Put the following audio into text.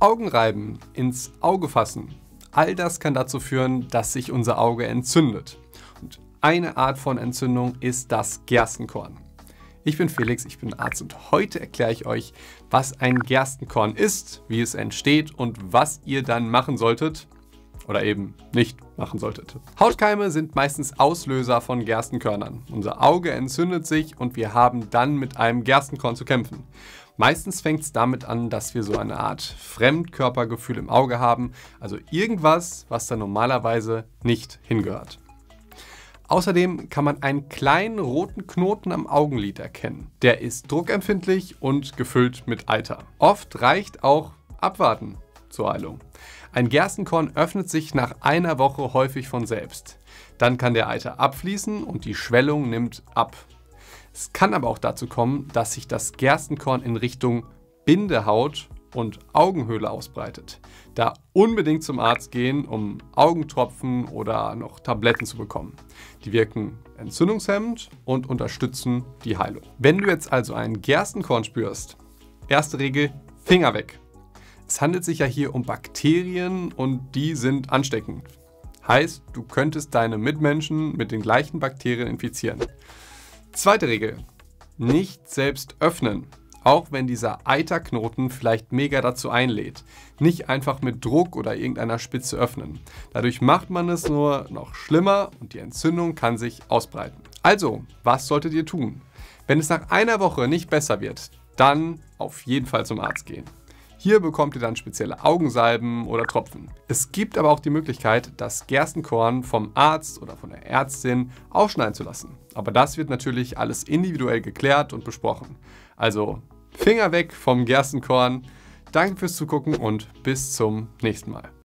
Augenreiben, ins Auge fassen, all das kann dazu führen, dass sich unser Auge entzündet. Und eine Art von Entzündung ist das Gerstenkorn. Ich bin Felix, ich bin Arzt und heute erkläre ich euch, was ein Gerstenkorn ist, wie es entsteht und was ihr dann machen solltet oder eben nicht machen solltet. Hautkeime sind meistens Auslöser von Gerstenkörnern. Unser Auge entzündet sich und wir haben dann mit einem Gerstenkorn zu kämpfen. Meistens fängt es damit an, dass wir so eine Art Fremdkörpergefühl im Auge haben, also irgendwas, was da normalerweise nicht hingehört. Außerdem kann man einen kleinen roten Knoten am Augenlid erkennen. Der ist druckempfindlich und gefüllt mit Eiter. Oft reicht auch Abwarten zur Heilung. Ein Gerstenkorn öffnet sich nach einer Woche häufig von selbst. Dann kann der Eiter abfließen und die Schwellung nimmt ab. Es kann aber auch dazu kommen, dass sich das Gerstenkorn in Richtung Bindehaut und Augenhöhle ausbreitet. Da unbedingt zum Arzt gehen, um Augentropfen oder noch Tabletten zu bekommen. Die wirken entzündungshemmend und unterstützen die Heilung. Wenn du jetzt also ein Gerstenkorn spürst, erste Regel, Finger weg. Es handelt sich ja hier um Bakterien und die sind ansteckend. Heißt, du könntest deine Mitmenschen mit den gleichen Bakterien infizieren. Zweite Regel, nicht selbst öffnen. Auch wenn dieser Eiterknoten vielleicht mega dazu einlädt. Nicht einfach mit Druck oder irgendeiner Spitze öffnen. Dadurch macht man es nur noch schlimmer und die Entzündung kann sich ausbreiten. Also, was solltet ihr tun? Wenn es nach einer Woche nicht besser wird, dann auf jeden Fall zum Arzt gehen. Hier bekommt ihr dann spezielle Augensalben oder Tropfen. Es gibt aber auch die Möglichkeit, das Gerstenkorn vom Arzt oder von der Ärztin aufschneiden zu lassen. Aber das wird natürlich alles individuell geklärt und besprochen. Also Finger weg vom Gerstenkorn. Danke fürs Zugucken und bis zum nächsten Mal.